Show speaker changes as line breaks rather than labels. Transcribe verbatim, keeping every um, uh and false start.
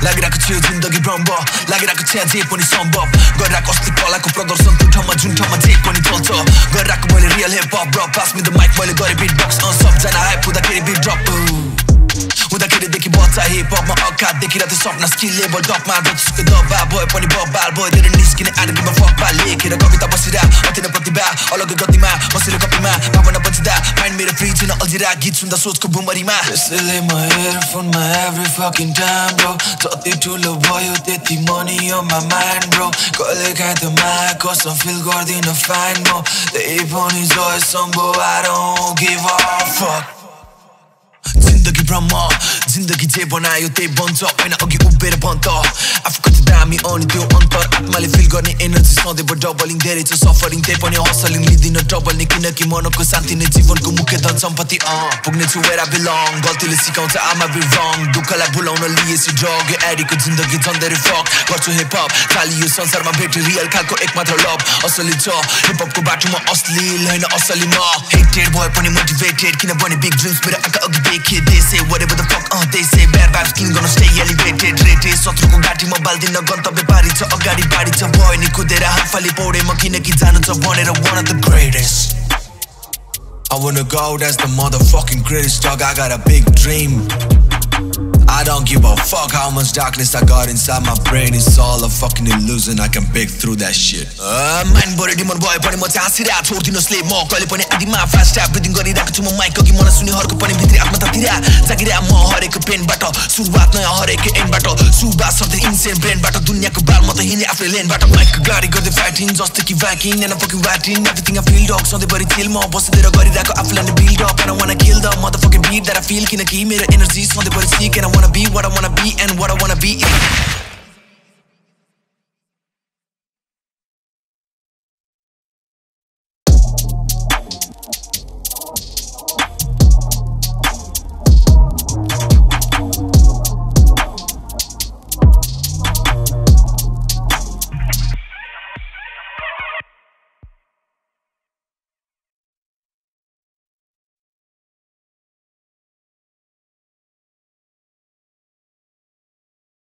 लागिरहेको थियो जिन्दगी भ्रम्भ लागिरहेको छ जे पनि सम्भव गरिरहेको अस्ति कलाको प्रदर्शन त्यो ठाउँमा जुन ठाउँमा जे पनि चल्छ गरिरहेको मैले real hip hop bro pass me the mic मैले गरेँ बिट बक्स सबजना हाइप हुँदाखेरि बिट ड्रप हुँदाखेरिदेखि बच्चा हिप हपमा अखात देखिरहेको सपना स्किल लेभल टपमा जतिसुकै दबाब भए पनि बबाल भयो धेरै निस्किने आर्मीमा फकबा लेखेर कविता बसिरा अति नै प्रतिभा अलग्गै गतिमा बसेर कपीमा भावना बचिँदा माइन्ड मेरो फ्री छैन अल्झिरा गीत सुन्दा सोचको बुमरीमा त्यसैले म एयरफोनमा एभ्री फकिङ टाइम ब्रो जति ठुलो भयो त्यति money on my mind bro कहिले काहीँ त माया कसम फिल गर्दिन फाइन म त्यही पनि जयसम्म I don't give a fuck जिन्दगी भ्रम जिन्दगी जे बनायो त्यही बन्छ होइन अघि उभिएर भन्छ आफू कति दामी अनि त्यो अन्तर आत्माले फिल गर्ने एनर्जी सधैँ डबलिङ धेरै छ सफरिङ त्यही पनि हसलिङ लिँदिन डबल नै किनकि मनको शान्ति नै जीवनको मुख्य धन सम्पत्ति पुग्ने छु where I belong गल्तीले सिकाउँछ आमा बी रङ दुःखलाई भुलाउन लिएछु ड्रग एडीको जिन्दगी झन् धेरै फक गर्छु हिपहप खाली यो संसारमा भेटे रियल खालको एकमात्र लभ असली छ हिपहपको बाटोमा अश्लील होइन असली म हेटेड भए पनि मोटिभेटेड किनभने बिग ड्रिम्स मेरो आँखा अघि देखे they say whatever the fuck uh, they say bad vibes king gonna stay elevated rated शत्रुको घाँटीमा बाल्दिन गन्तव्य पारी छ अगाडि बाडी छ भयो नि कुदेर हाफाले पौडे म किनकि जानु छ भनेर one of the greatest I wanna go that's the motherfucking greatest dog I got a big dream I don't give a fuck how much darkness I got inside my brain It's all a fucking illusion I can break through that shit uh, Mind body demon boy पनि म चाहिँ हाँसिरा छोड्दिन slave म कहिले पनि आदिमा fast tap breathing गरिरहेको छु म माइक अघि मलाई सुन्नेहरूको पनि भित्री आत्महत्यातिर जागिरा म हरेको पेनबाट सुरुवात नयाँ हरेको एन्डबाट सुबास सर्दै इन्सेन ब्रेनबाट दुनियाँको बाल म त हिँड्ने आफ्नै लेनबाट माइक गाडी गर्दै फाइटिङ जस्तो कि भ्याकिङ एन्ड फकिङ वाटिङ एभ्रिथिङ I feel dog सधैँभरि चिल म बसेर गरिरहेको आफूलाई नै build up and I wanna kill the motherfucking beat that I feel किनकि मेरो एनर्जी सधैँभरि सिक and I wanna be what I wanna be and what I wanna be